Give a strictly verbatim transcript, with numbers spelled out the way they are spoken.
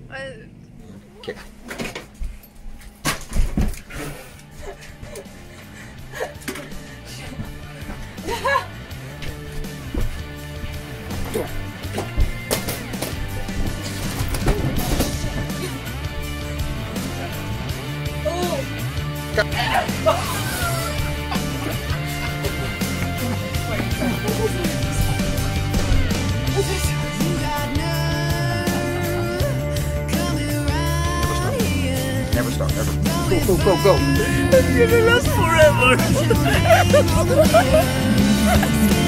Okay. Never stop, ever. Go, go, go, go. It's gonna last forever.